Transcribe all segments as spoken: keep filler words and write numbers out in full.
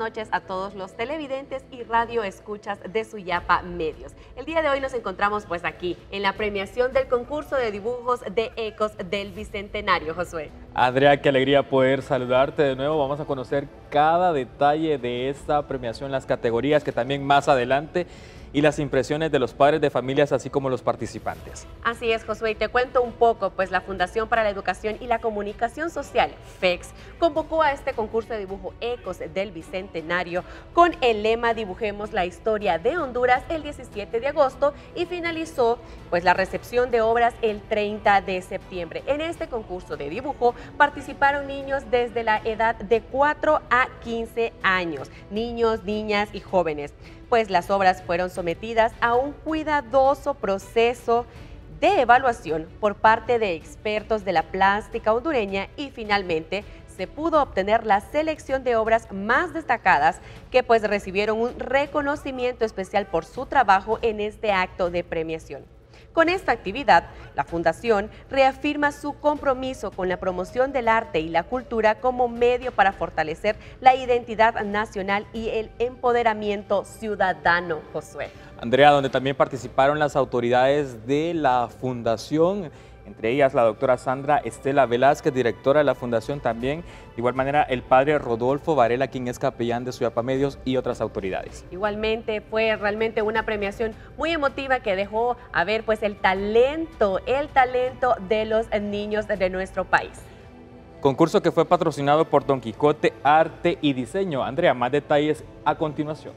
noches a todos los televidentes y radioescuchas de Suyapa Medios. El día de hoy nos encontramos pues aquí en la premiación del concurso de dibujos de Ecos del Bicentenario, Josué. Andrea, qué alegría poder saludarte de nuevo. Vamos a conocer cada detalle de esta premiación, las categorías que también más adelante y las impresiones de los padres de familias, así como los participantes. Así es, Josué, y te cuento un poco, pues la Fundación para la Educación y la Comunicación Social, FEX, convocó a este concurso de dibujo Ecos del Bicentenario con el lema Dibujemos la historia de Honduras el diecisiete de agosto y finalizó pues la recepción de obras el treinta de septiembre. En este concurso de dibujo participaron niños desde la edad de cuatro a quince años, niños, niñas y jóvenes. Pues las obras fueron sometidas a un cuidadoso proceso de evaluación por parte de expertos de la plástica hondureña y finalmente se pudo obtener la selección de obras más destacadas que pues recibieron un reconocimiento especial por su trabajo en este acto de premiación. Con esta actividad, la Fundación reafirma su compromiso con la promoción del arte y la cultura como medio para fortalecer la identidad nacional y el empoderamiento ciudadano, Josué. Andrea, donde también participaron las autoridades de la Fundación, entre ellas la doctora Sandra Estela Velázquez, directora de la Fundación también, de igual manera el padre Rodolfo Varela, quien es capellán de Suyapa Medios, y otras autoridades. Igualmente fue realmente una premiación muy emotiva que dejó a ver pues el talento, el talento de los niños de nuestro país. Concurso que fue patrocinado por Don Quijote Arte y Diseño. Andrea, más detalles a continuación.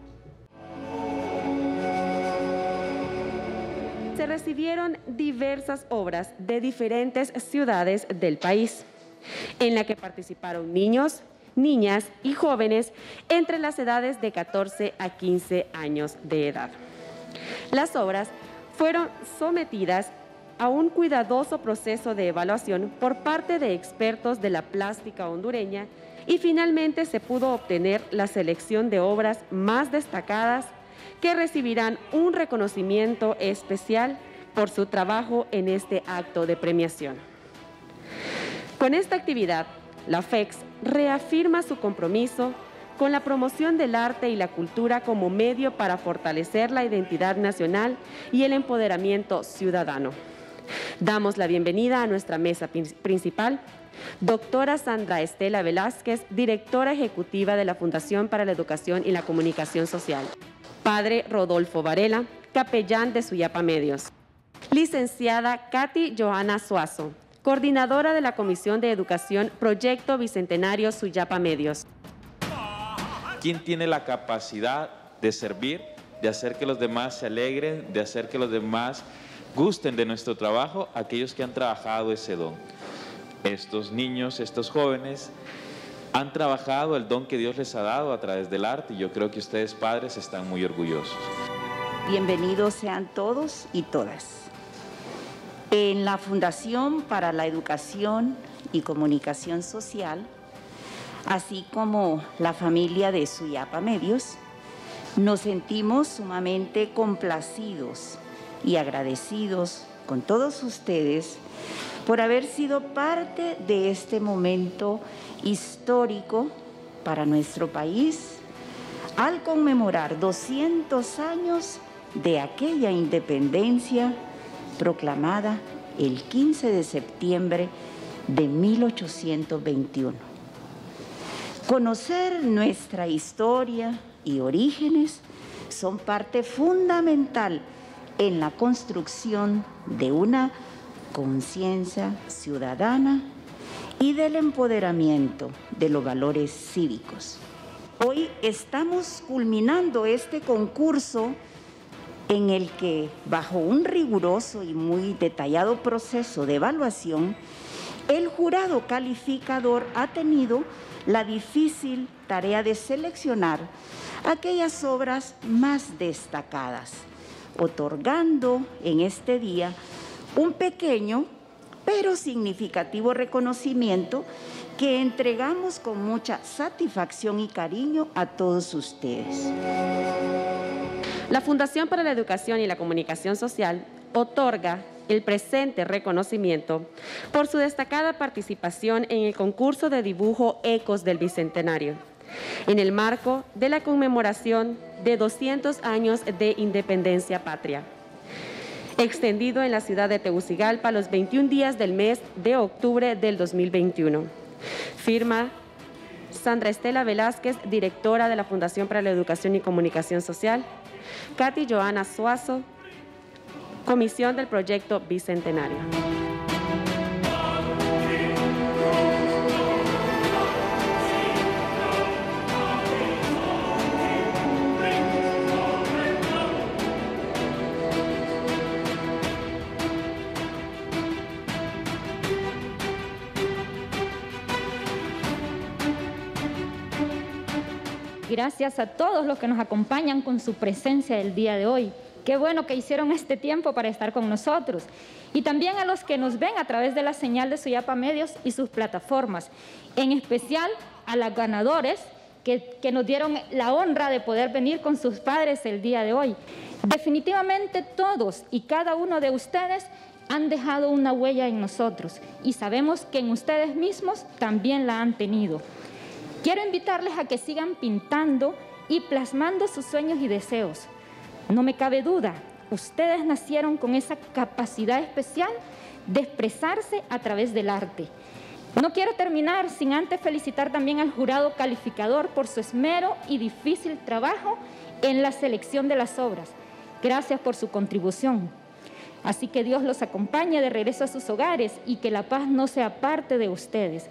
Se recibieron diversas obras de diferentes ciudades del país, en la que participaron niños, niñas y jóvenes entre las edades de catorce a quince años de edad. Las obras fueron sometidas a un cuidadoso proceso de evaluación por parte de expertos de la plástica hondureña y finalmente se pudo obtener la selección de obras más destacadas que recibirán un reconocimiento especial por su trabajo en este acto de premiación. Con esta actividad, la FEX reafirma su compromiso con la promoción del arte y la cultura como medio para fortalecer la identidad nacional y el empoderamiento ciudadano. Damos la bienvenida a nuestra mesa principal, doctora Sandra Estela Velázquez, directora ejecutiva de la Fundación para la Educación y la Comunicación Social. Padre Rodolfo Varela, capellán de Suyapa Medios. Licenciada Katy Johanna Suazo, coordinadora de la Comisión de Educación Proyecto Bicentenario Suyapa Medios. ¿Quién tiene la capacidad de servir, de hacer que los demás se alegren, de hacer que los demás gusten de nuestro trabajo? Aquellos que han trabajado ese don. Estos niños, estos jóvenes han trabajado el don que Dios les ha dado a través del arte y yo creo que ustedes, padres, están muy orgullosos. Bienvenidos sean todos y todas. En la Fundación para la Educación y Comunicación Social, así como la familia de Suyapa Medios, nos sentimos sumamente complacidos y agradecidos con todos ustedes por haber sido parte de este momento histórico para nuestro país al conmemorar doscientos años de aquella independencia proclamada el quince de septiembre de mil ochocientos veintiuno. Conocer nuestra historia y orígenes son parte fundamental en la construcción de una conciencia ciudadana y del empoderamiento de los valores cívicos. Hoy estamos culminando este concurso en el que, bajo un riguroso y muy detallado proceso de evaluación, el jurado calificador ha tenido la difícil tarea de seleccionar aquellas obras más destacadas, otorgando en este día un pequeño pero significativo reconocimiento que entregamos con mucha satisfacción y cariño a todos ustedes. La Fundación para la Educación y la Comunicación Social otorga el presente reconocimiento por su destacada participación en el concurso de dibujo Ecos del Bicentenario, en el marco de la conmemoración de doscientos años de independencia patria, extendido en la ciudad de Tegucigalpa los veintiún días del mes de octubre del dos mil veintiuno. Firma Sandra Estela Velázquez, directora de la Fundación para la Educación y Comunicación Social. Katy Joana Suazo, comisión del proyecto Bicentenario. Gracias a todos los que nos acompañan con su presencia el día de hoy. Qué bueno que hicieron este tiempo para estar con nosotros. Y también a los que nos ven a través de la señal de Suyapa Medios y sus plataformas. En especial a los ganadores que, que nos dieron la honra de poder venir con sus padres el día de hoy. Definitivamente todos y cada uno de ustedes han dejado una huella en nosotros y sabemos que en ustedes mismos también la han tenido. Quiero invitarles a que sigan pintando y plasmando sus sueños y deseos. No me cabe duda, ustedes nacieron con esa capacidad especial de expresarse a través del arte. No quiero terminar sin antes felicitar también al jurado calificador por su esmero y difícil trabajo en la selección de las obras. Gracias por su contribución. Así que Dios los acompañe de regreso a sus hogares y que la paz no sea parte de ustedes.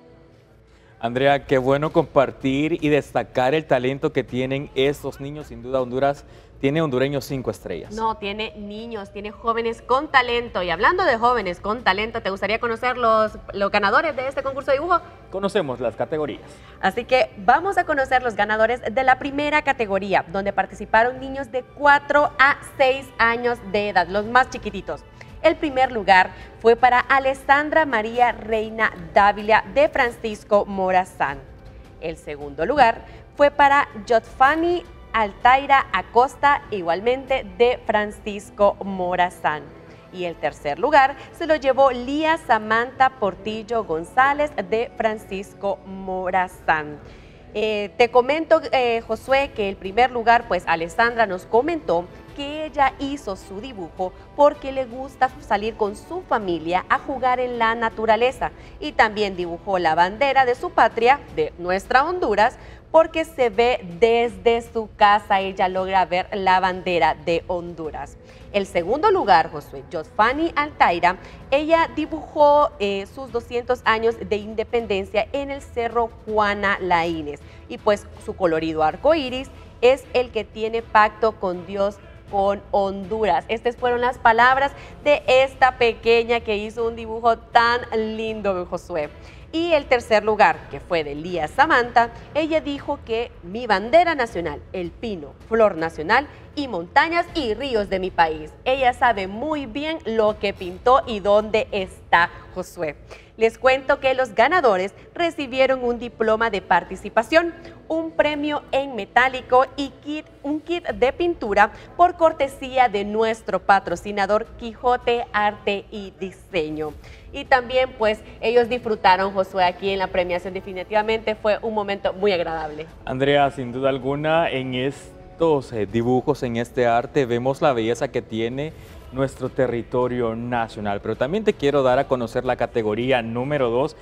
Andrea, qué bueno compartir y destacar el talento que tienen estos niños. Sin duda, Honduras tiene hondureños cinco estrellas. No, tiene niños, tiene jóvenes con talento. Y hablando de jóvenes con talento, ¿te gustaría conocer los, los ganadores de este concurso de dibujo? Conocemos las categorías. Así que vamos a conocer los ganadores de la primera categoría, donde participaron niños de cuatro a seis años de edad, los más chiquititos. El primer lugar fue para Alessandra María Reina Dávila de Francisco Morazán. El segundo lugar fue para Jotfani Altaira Acosta, igualmente de Francisco Morazán. Y el tercer lugar se lo llevó Lía Samantha Portillo González de Francisco Morazán. Eh, te comento, eh, Josué, que el primer lugar, pues Alessandra nos comentó que ella hizo su dibujo porque le gusta salir con su familia a jugar en la naturaleza, y también dibujó la bandera de su patria, de nuestra Honduras, porque se ve desde su casa, ella logra ver la bandera de Honduras. El segundo lugar, Josué, Josfani Altaira, ella dibujó eh, sus doscientos años de independencia en el Cerro Juana Laínez, y pues su colorido arco iris es el que tiene pacto con Dios, con Honduras. Estas fueron las palabras de esta pequeña que hizo un dibujo tan lindo, Josué. Y el tercer lugar, que fue de Lía Samantha, ella dijo que mi bandera nacional, el pino, flor nacional y montañas y ríos de mi país. Ella sabe muy bien lo que pintó y dónde está, Josué. Les cuento que los ganadores recibieron un diploma de participación, un premio en metálico y kit, un kit de pintura por cortesía de nuestro patrocinador Quijote Arte y Diseño. Y también pues ellos disfrutaron, Josué, aquí en la premiación. Definitivamente fue un momento muy agradable. Andrea, sin duda alguna, en estos eh, dibujos, en este arte, vemos la belleza que tiene nuestro territorio nacional. Pero también te quiero dar a conocer la categoría número dos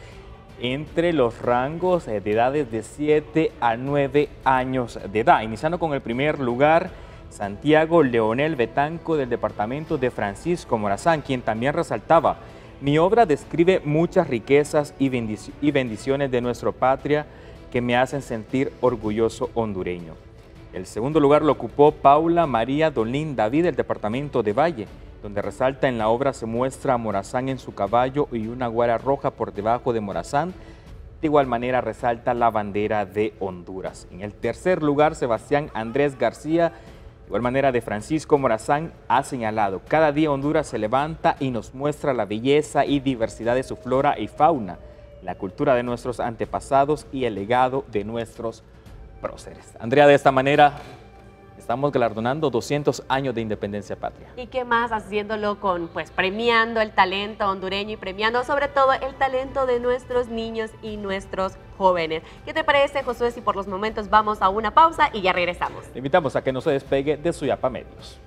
entre los rangos de edades de siete a nueve años de edad. Iniciando con el primer lugar, Santiago Leonel Betanco del departamento de Francisco Morazán, quien también resaltaba: mi obra describe muchas riquezas y bendiciones de nuestra patria que me hacen sentir orgulloso hondureño. El segundo lugar lo ocupó Paula María Dolín David del departamento de Valle, donde resalta: en la obra se muestra a Morazán en su caballo y una guara roja por debajo de Morazán. De igual manera resalta la bandera de Honduras. En el tercer lugar, Sebastián Andrés García, de igual manera de Francisco Morazán, ha señalado: cada día Honduras se levanta y nos muestra la belleza y diversidad de su flora y fauna, la cultura de nuestros antepasados y el legado de nuestros próceres. Andrea, de esta manera estamos galardonando doscientos años de independencia patria. ¿Y qué más? Haciéndolo con, pues, premiando el talento hondureño y premiando sobre todo el talento de nuestros niños y nuestros jóvenes. ¿Qué te parece, Josué, si por los momentos vamos a una pausa y ya regresamos? Le invitamos a que no se despegue de Suyapa Medios.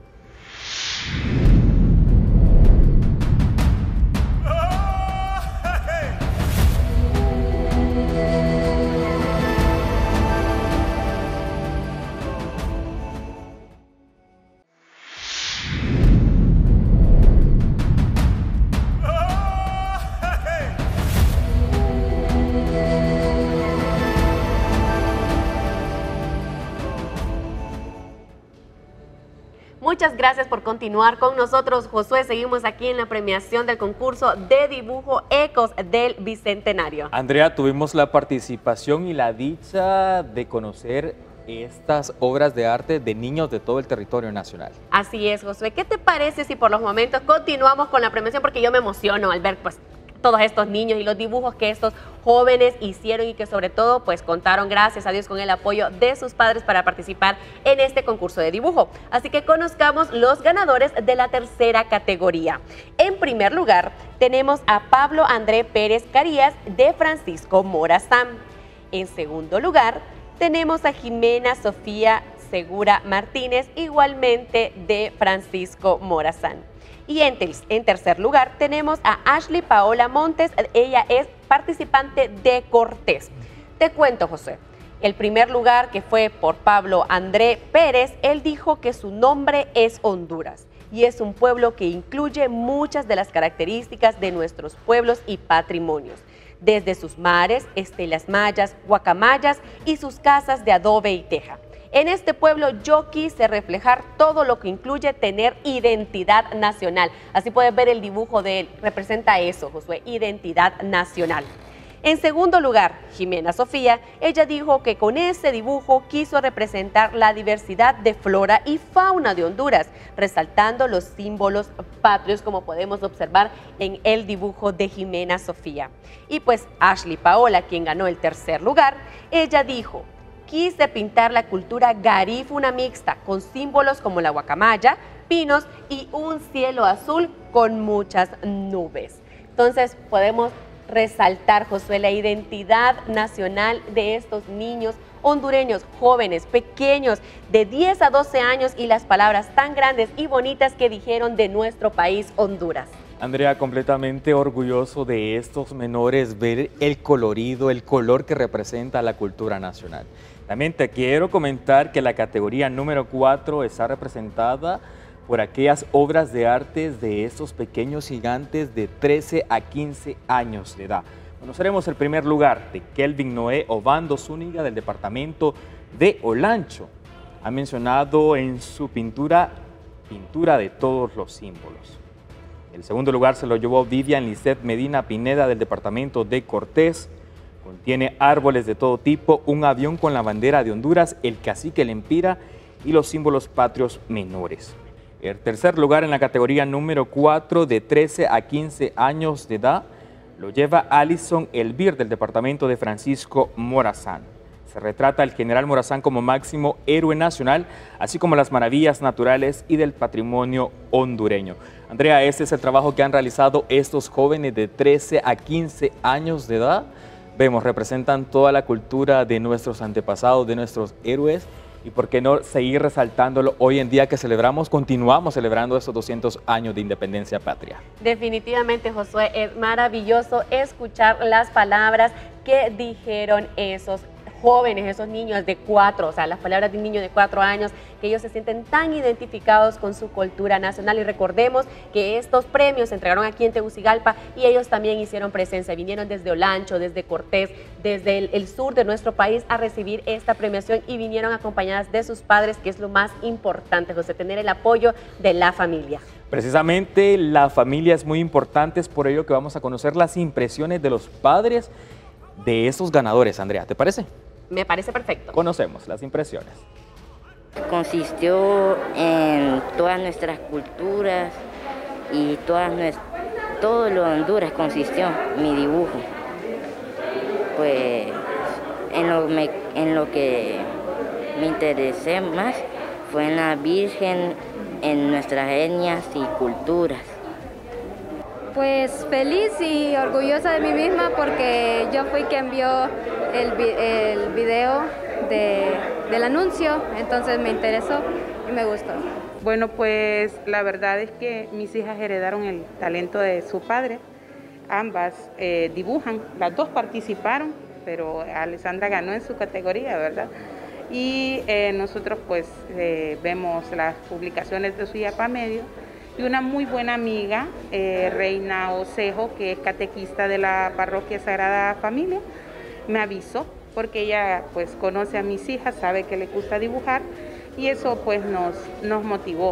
Muchas gracias por continuar con nosotros, Josué. Seguimos aquí en la premiación del concurso de dibujo Ecos del Bicentenario. Andrea, tuvimos la participación y la dicha de conocer estas obras de arte de niños de todo el territorio nacional. Así es, Josué. ¿Qué te parece si por los momentos continuamos con la premiación? Porque yo me emociono al ver, pues, todos estos niños y los dibujos que estos jóvenes hicieron y que sobre todo pues contaron, gracias a Dios, con el apoyo de sus padres para participar en este concurso de dibujo. Así que conozcamos los ganadores de la tercera categoría. En primer lugar tenemos a Pablo André Pérez Carías de Francisco Morazán. En segundo lugar tenemos a Jimena Sofía Segura Martínez, igualmente de Francisco Morazán. Y en, en tercer lugar tenemos a Ashley Paola Montes, ella es participante de Cortés. Te cuento, José, el primer lugar, que fue por Pablo André Pérez, él dijo que su nombre es Honduras y es un pueblo que incluye muchas de las características de nuestros pueblos y patrimonios, desde sus mares, estelas mayas, guacamayas y sus casas de adobe y teja. En este pueblo yo quise reflejar todo lo que incluye tener identidad nacional. Así puedes ver el dibujo de él, representa eso, Josué, identidad nacional. En segundo lugar, Jimena Sofía, ella dijo que con ese dibujo quiso representar la diversidad de flora y fauna de Honduras, resaltando los símbolos patrios, como podemos observar en el dibujo de Jimena Sofía. Y pues Ashley Paola, quien ganó el tercer lugar, ella dijo: quise pintar la cultura garífuna mixta con símbolos como la guacamaya, pinos y un cielo azul con muchas nubes. Entonces podemos resaltar, Josué, la identidad nacional de estos niños hondureños, jóvenes, pequeños, de diez a doce años, y las palabras tan grandes y bonitas que dijeron de nuestro país, Honduras. Andrea, completamente orgulloso de estos menores, ver el colorido, el color que representa la cultura nacional. También te quiero comentar que la categoría número cuatro está representada por aquellas obras de arte de estos pequeños gigantes de trece a quince años de edad. Conoceremos el primer lugar de Kelvin Noé Obando Zúñiga, del departamento de Olancho. Ha mencionado en su pintura, pintura de todos los símbolos. El segundo lugar se lo llevó Vivian Lisset Medina Pineda, del departamento de Cortés. Contiene árboles de todo tipo, un avión con la bandera de Honduras, el cacique Lempira y los símbolos patrios menores. El tercer lugar en la categoría número cuatro, de trece a quince años de edad, lo lleva Alison Elvir, del departamento de Francisco Morazán. Se retrata al general Morazán como máximo héroe nacional, así como las maravillas naturales y del patrimonio hondureño. Andrea, este es el trabajo que han realizado estos jóvenes de trece a quince años de edad. Vemos, representan toda la cultura de nuestros antepasados, de nuestros héroes, y por qué no seguir resaltándolo hoy en día que celebramos, continuamos celebrando estos doscientos años de independencia patria. Definitivamente, Josué, es maravilloso escuchar las palabras que dijeron esos jóvenes, esos niños de cuatro, o sea, las palabras de un niño de cuatro años, que ellos se sienten tan identificados con su cultura nacional. Y recordemos que estos premios se entregaron aquí en Tegucigalpa y ellos también hicieron presencia, vinieron desde Olancho, desde Cortés, desde el, el sur de nuestro país a recibir esta premiación, y vinieron acompañadas de sus padres, que es lo más importante, José, tener el apoyo de la familia. Precisamente la familia es muy importante, es por ello que vamos a conocer las impresiones de los padres de estos ganadores. Andrea, ¿te parece? Me parece perfecto. Conocemos las impresiones. Consistió en todas nuestras culturas y todas nuestras, todo lo de Honduras consistió mi dibujo. Pues en lo, me, en lo que me interesé más fue en la Virgen, en nuestras etnias y culturas. Pues feliz y orgullosa de mí misma porque yo fui quien vio el, el video de, del anuncio, entonces me interesó y me gustó. Bueno, pues la verdad es que mis hijas heredaron el talento de su padre. Ambas eh, dibujan, las dos participaron, pero Alessandra ganó en su categoría, ¿verdad? Y eh, nosotros pues eh, vemos las publicaciones de Suyapa Medio. Y una muy buena amiga, eh, Reina Osejo, que es catequista de la Parroquia Sagrada Familia, me avisó, porque ella pues conoce a mis hijas, sabe que les gusta dibujar, y eso pues nos, nos motivó.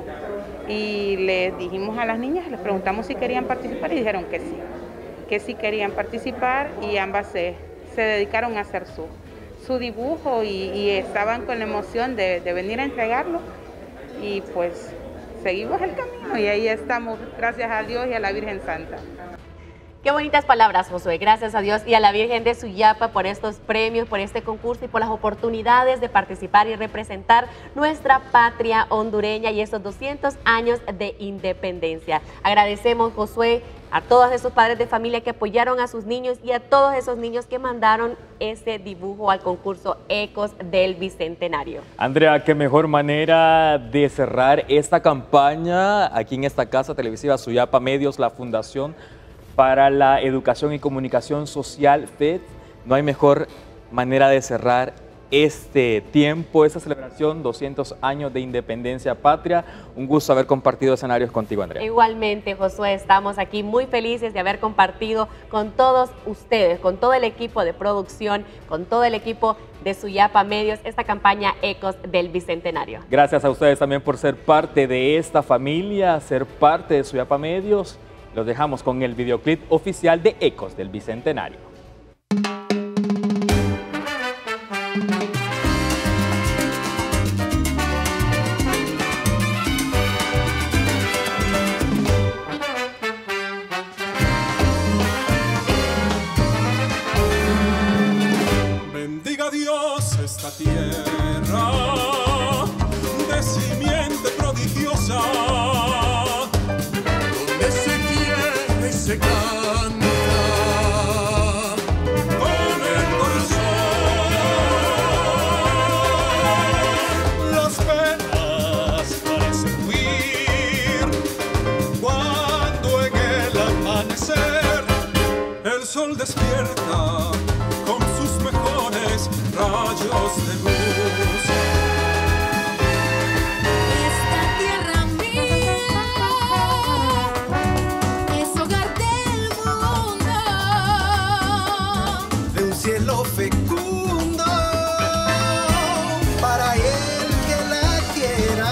Y les dijimos a las niñas, les preguntamos si querían participar y dijeron que sí, que sí querían participar, y ambas se, se dedicaron a hacer su, su dibujo y, y estaban con la emoción de, de venir a entregarlo, y pues seguimos el camino y ahí estamos, gracias a Dios y a la Virgen Santa. Qué bonitas palabras, Josué. Gracias a Dios y a la Virgen de Suyapa por estos premios, por este concurso y por las oportunidades de participar y representar nuestra patria hondureña y estos doscientos años de independencia. Agradecemos, Josué, a todos esos padres de familia que apoyaron a sus niños y a todos esos niños que mandaron ese dibujo al concurso Ecos del Bicentenario. Andrea, qué mejor manera de cerrar esta campaña aquí en esta casa televisiva Suyapa Medios, la Fundación para la Educación y Comunicación Social, F E D. No hay mejor manera de cerrar este tiempo, esta celebración, doscientos años de independencia patria. Un gusto haber compartido escenarios contigo, Andrea. Igualmente, Josué, estamos aquí muy felices de haber compartido con todos ustedes, con todo el equipo de producción, con todo el equipo de Suyapa Medios, esta campaña Ecos del Bicentenario. Gracias a ustedes también por ser parte de esta familia, ser parte de Suyapa Medios. Los dejamos con el videoclip oficial de Ecos del Bicentenario. Bendiga Dios esta tierra de simiente prodigiosa, se canta con el corazón. Las penas parecen huir cuando en el amanecer el sol despierta con sus mejores rayos de luz. Cielo fecundo para el que la quiera.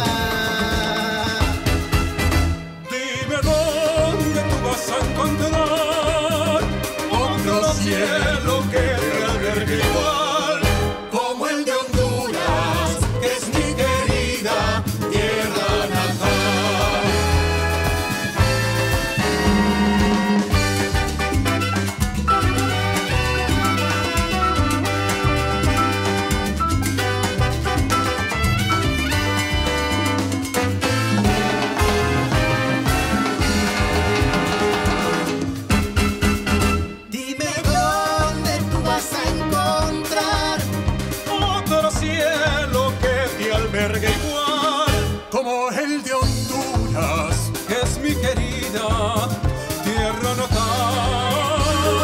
Dime dónde tú vas a encontrar otro cielo que te albergue igual como el de Honduras, que es mi querida tierra natal. Igual como el de Honduras, que es mi querida tierra natal.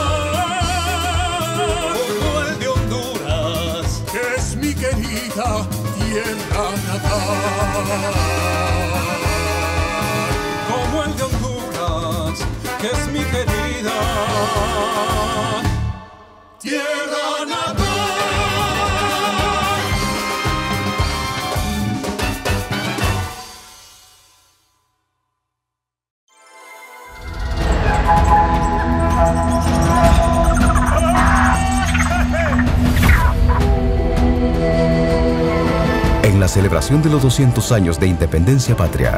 Como el de Honduras, que es mi querida tierra natal. Como el de Honduras, que es mi querida tierra natal. En la celebración de los doscientos años de independencia patria,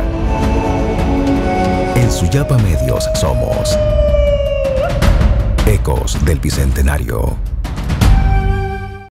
en Suyapa Medios somos Ecos del Bicentenario.